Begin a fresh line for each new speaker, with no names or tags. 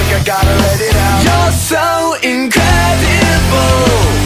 I gotta let it out. You're so incredible.